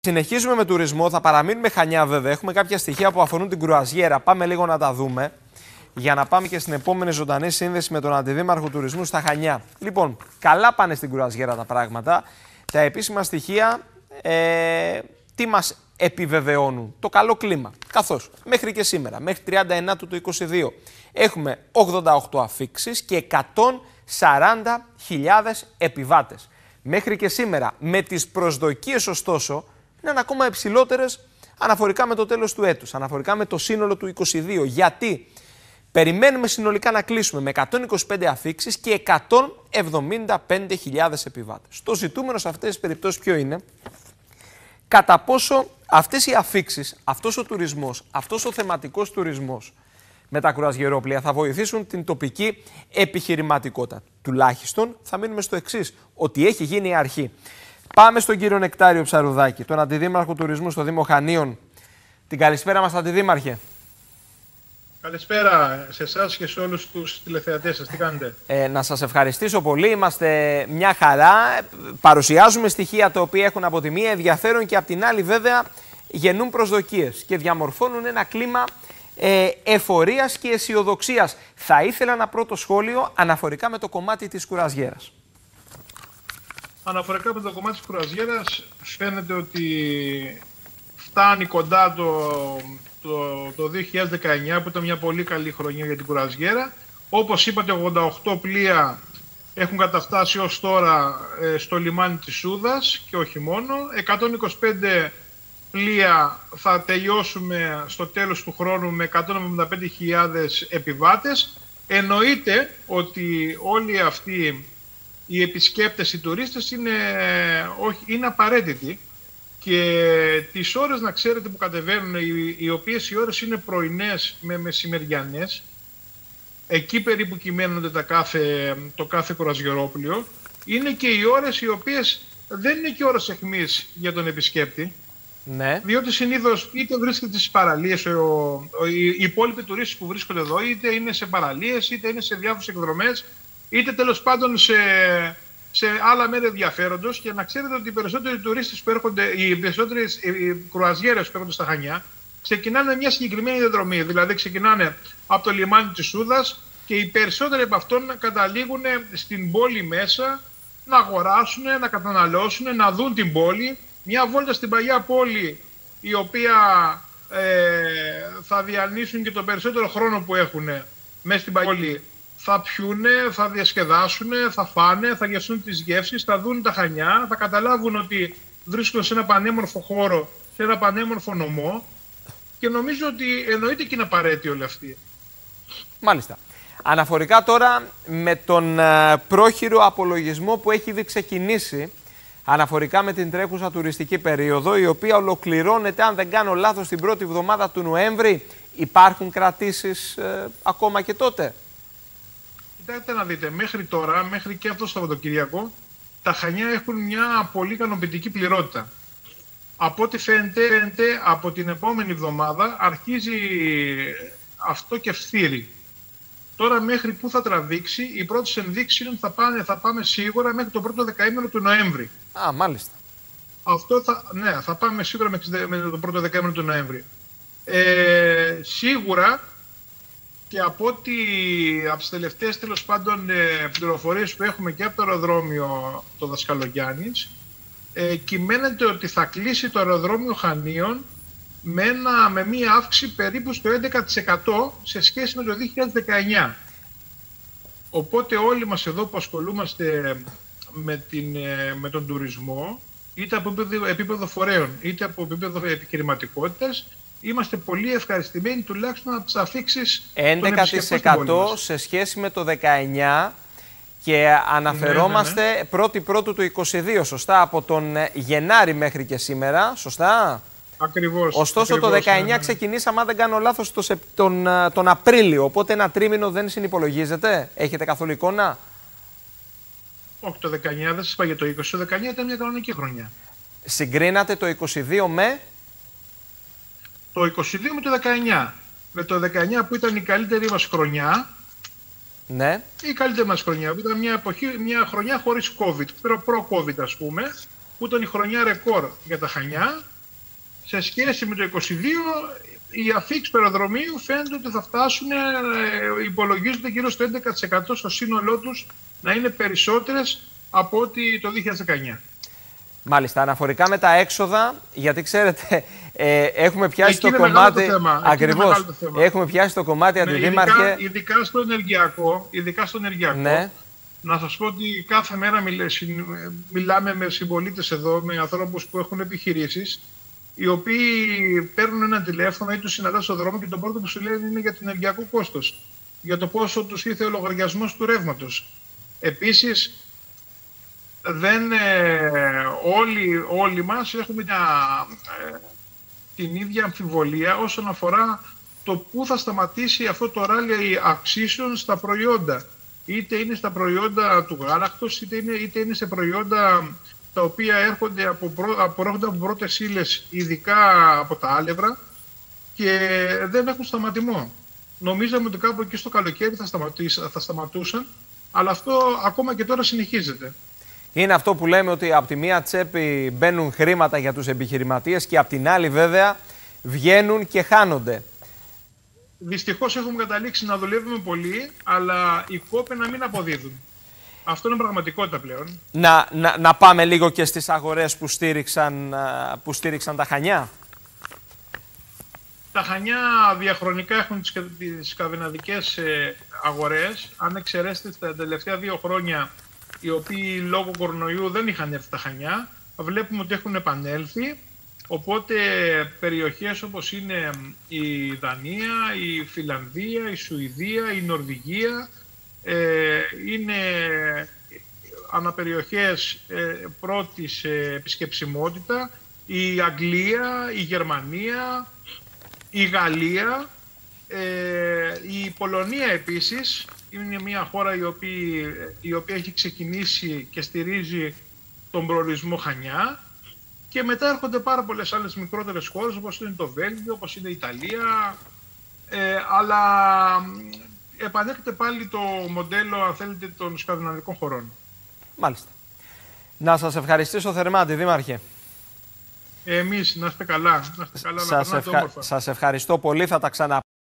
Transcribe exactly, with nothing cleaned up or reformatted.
Συνεχίζουμε με τουρισμό, θα παραμείνουμε Χανιά βέβαια. Έχουμε κάποια στοιχεία που αφορούν την κρουαζιέρα. Πάμε λίγο να τα δούμε για να πάμε και στην επόμενη ζωντανή σύνδεση με τον Αντιδήμαρχο Τουρισμού στα Χανιά. Λοιπόν, καλά πάνε στην κρουαζιέρα τα πράγματα. Τα επίσημα στοιχεία ε, τι μας επιβεβαιώνουν? Το καλό κλίμα. Καθώς μέχρι και σήμερα, μέχρι τριάντα εννέα του είκοσι δύο, έχουμε ογδόντα οκτώ αφίξεις και εκατόν σαράντα χιλιάδες επιβάτες. Μέχρι και σήμερα, με τις προσδοκίες ωστόσο, είναι ακόμα υψηλότερες αναφορικά με το τέλος του έτους, αναφορικά με το σύνολο του είκοσι δύο. Γιατί περιμένουμε συνολικά να κλείσουμε με εκατόν είκοσι πέντε αφίξεις και εκατόν εβδομήντα πέντε χιλιάδες επιβάτες. Το ζητούμενο σε αυτές τις περιπτώσεις ποιο είναι? Κατά πόσο αυτές οι αφίξεις, αυτός ο τουρισμός, αυτός ο θεματικός τουρισμός με τα κρουαζιερόπλια θα βοηθήσουν την τοπική επιχειρηματικότητα. Τουλάχιστον θα μείνουμε στο εξής, ότι έχει γίνει η αρχή. Πάμε στον κύριο Νεκτάριο Ψαρουδάκη, τον Αντιδήμαρχο Τουρισμού στο Δήμο Χανίων. Την καλησπέρα μας, Αντιδήμαρχε. Καλησπέρα σε εσάς και σε όλους τους τηλεθεατές σας. Τι κάνετε? Ε, να σας ευχαριστήσω πολύ. Είμαστε μια χαρά. Παρουσιάζουμε στοιχεία τα οποία έχουν από τη μία ενδιαφέρον και από την άλλη βέβαια γεννούν προσδοκίες και διαμορφώνουν ένα κλίμα ε, εφορίας και αισιοδοξίας. Θα ήθελα ένα πρώτο σχόλιο αναφορικά με το κομμάτι της κουραζιέρας. Αναφορικά με το κομμάτι της κουραζιέρας φαίνεται ότι φτάνει κοντά το, το, το δύο χιλιάδες δεκαεννιά που ήταν μια πολύ καλή χρονιά για την κουραζιέρα. Όπως είπατε, ογδόντα οκτώ πλοία έχουν καταφτάσει ως τώρα ε, στο λιμάνι της Σούδας και όχι μόνο. εκατόν είκοσι πέντε πλοία θα τελειώσουμε στο τέλος του χρόνου με εκατόν εβδομήντα πέντε χιλιάδες επιβάτες. Εννοείται ότι όλοι αυτοί οι επισκέπτες, οι τουρίστες είναι, όχι, είναι απαραίτητοι και τις ώρες να ξέρετε που κατεβαίνουν, οι, οι οποίες οι ώρες είναι πρωινές με μεσημεριανές, εκεί περίπου κυμαίνονται τα κάθε, το κάθε κρουαζιερόπλιο, είναι και οι ώρες οι οποίες δεν είναι και ώρες αιχμής για τον επισκέπτη. Ναι. Διότι συνήθως είτε βρίσκεται στις παραλίες, ο, ο, οι, οι υπόλοιποι τουρίστες που βρίσκονται εδώ, είτε είναι σε παραλίες, είτε είναι σε διάφορες εκδρομές, είτε τέλος πάντων σε, σε άλλα μέρη ενδιαφέροντος. Και να ξέρετε ότι οι περισσότεροι τουρίστες που έρχονται, οι περισσότερες οι κρουαζιέρες που έρχονται στα Χανιά, ξεκινάνε μια συγκεκριμένη διαδρομή. Δηλαδή ξεκινάνε από το λιμάνι της Σούδας και οι περισσότεροι από αυτών καταλήγουν στην πόλη μέσα, να αγοράσουν, να καταναλώσουν, να δουν την πόλη. Μια βόλτα στην παλιά πόλη, η οποία ε, θα διανύσουν και τον περισσότερο χρόνο που έχουν μέσα στην παλιά πόλη. Θα πιούνε, θα διασκεδάσουν, θα φάνε, θα γευτούν τις γεύσεις, θα δουν τα Χανιά, θα καταλάβουν ότι βρίσκονται σε ένα πανέμορφο χώρο, σε ένα πανέμορφο νομό και νομίζω ότι εννοείται και είναι απαραίτητη όλη αυτή. Μάλιστα. Αναφορικά τώρα με τον uh, πρόχειρο απολογισμό που έχει ήδη ξεκινήσει, αναφορικά με την τρέχουσα τουριστική περίοδο, η οποία ολοκληρώνεται, αν δεν κάνω λάθος, την πρώτη εβδομάδα του Νοέμβρη, υπάρχουν κρατήσεις ε, ακόμα και τότε? Κοιτάξτε να δείτε, μέχρι τώρα, μέχρι και αυτό το Σαββατοκύριακο, τα Χανιά έχουν μια πολύ ικανοποιητική πληρότητα. Από ό,τι φαίνεται, φαίνεται, από την επόμενη εβδομάδα αρχίζει αυτό και φθήρει. Τώρα μέχρι πού θα τραβήξει, οι πρώτες ενδείξεις είναι ότι θα, πάνε, θα πάμε σίγουρα μέχρι το πρώτο δεκαήμερο του Νοέμβρη. Α, μάλιστα. Αυτό θα, ναι, θα πάμε σίγουρα με το πρώτο δεκαήμερο του Νοέμβρη. Ε, σίγουρα και από ότι από τις τελευταίες τέλος πάντων πληροφορίες που έχουμε και από το αεροδρόμιο το Δασκαλογιάννης, ε, κυμαίνεται ότι θα κλείσει το αεροδρόμιο Χανίων με, ένα, με μία αύξηση περίπου στο έντεκα τοις εκατό σε σχέση με το δύο χιλιάδες δεκαεννιά. Οπότε όλοι μας εδώ που ασχολούμαστε με, την, με τον τουρισμό, είτε από επίπεδο, επίπεδο φορέων, είτε από επίπεδο επιχειρηματικότητας, είμαστε πολύ ευχαριστημένοι τουλάχιστον από τις αφίξεις έντεκα τοις εκατό σε σχέση με το δεκαεννιά και αναφερόμαστε ναι, ναι, ναι. πρώτη πρώτου του είκοσι δύο, σωστά, από τον Γενάρη μέχρι και σήμερα, σωστά? Ακριβώς. Ωστόσο ακριβώς, το δεκαεννιά ναι, ναι. ξεκινήσαμε, αν δεν κάνω λάθος, τον, τον, τον Απρίλιο, οπότε ένα τρίμηνο δεν συνυπολογίζεται. Έχετε καθόλου εικόνα? Όχι, το δεκαεννιά δεν σας είπα για το είκοσι, το δεκαεννιά ήταν μια κανονική χρονιά. Συγκρίνατε το είκοσι δύο με? Το είκοσι δύο με το δεκαεννιά. Με το δεκαεννιά που ήταν η καλύτερη μας χρονιά. Ναι. Η καλύτερη μας χρονιά που ήταν μια, εποχή, μια χρονιά χωρίς COVID, προ-COVID ας πούμε, που ήταν η χρονιά ρεκόρ για τα Χανιά. σε σχέση με το είκοσι δύο, οι αφήξεις του αεροδρομίου φαίνεται ότι θα φτάσουν, ε, υπολογίζονται γύρω στο έντεκα τοις εκατό στο σύνολό τους να είναι περισσότερες από ό,τι το δύο χιλιάδες δεκαεννιά. Μάλιστα, αναφορικά με τα έξοδα, γιατί ξέρετε, ε, έχουμε πιάσει Εκεί το είναι κομμάτι. Το Ακριβώς. Το έχουμε πιάσει το κομμάτι, ναι, Αντιδήμαρχε. Ειδικά, ειδικά στο ενεργειακό, ειδικά στο ενεργειακό ναι. να σας πω ότι κάθε μέρα μιλάμε με συμπολίτες εδώ, με ανθρώπους που έχουν επιχειρήσεις, οι οποίοι παίρνουν ένα τηλέφωνο ή τους συναντάς στον δρόμο και το πρώτο που σου λένε είναι για το ενεργειακό κόστος, για το πόσο τους ήρθε ο λογαριασμός του ρεύματος. Επίσης, δεν, ε, όλοι, όλοι μας έχουμε μια, ε, την ίδια αμφιβολία όσον αφορά το πού θα σταματήσει αυτό το ράλι αυξήσεων στα προϊόντα. Είτε είναι στα προϊόντα του γάλακτος, είτε είναι, είτε είναι σε προϊόντα τα οποία έρχονται από, πρω, από, από πρώτες ύλες, ειδικά από τα άλευρα, και δεν έχουν σταματημό. Νομίζαμε ότι κάπου εκεί στο καλοκαίρι θα, θα σταματούσαν, αλλά αυτό ακόμα και τώρα συνεχίζεται. Είναι αυτό που λέμε, ότι από τη μία τσέπη μπαίνουν χρήματα για τους επιχειρηματίες και από την άλλη βέβαια βγαίνουν και χάνονται. Δυστυχώς έχουμε καταλήξει να δουλεύουμε πολύ, αλλά οι κόποι να μην αποδίδουν. Αυτό είναι πραγματικότητα πλέον. Να, να, να πάμε λίγο και στις αγορές που στήριξαν, που στήριξαν τα Χανιά. Τα Χανιά διαχρονικά έχουν τις, τις σκανδιναβικές αγορές. Αν εξαιρέσετε τα τελευταία δύο χρόνια, οι οποίοι λόγω κορονοϊού δεν είχαν έρθει τα Χανιά, βλέπουμε ότι έχουν επανέλθει. Οπότε περιοχές όπως είναι η Δανία, η Φιλανδία, η Σουηδία, η Νορβηγία ε, είναι αναπεριοχές ε, πρώτη σε επισκεψιμότητα, η Αγγλία, η Γερμανία, η Γαλλία, ε, η Πολωνία επίσης είναι μια χώρα η οποία, η οποία έχει ξεκινήσει και στηρίζει τον προορισμό Χανιά. Και μετά έρχονται πάρα πολλές άλλες μικρότερες χώρες, όπως είναι το Βέλγιο, όπως είναι η Ιταλία, ε, αλλά επανέρχεται πάλι το μοντέλο, αν θέλετε, των σκανδιναβικών χωρών. Μάλιστα. Να σας ευχαριστήσω θερμά, Αντιδήμαρχε. Εμείς, να είστε καλά, να είστε καλά, σας να περνάτε ευχα... όμορφα. Σας ευχαριστώ πολύ, θα τα ξαναπώ.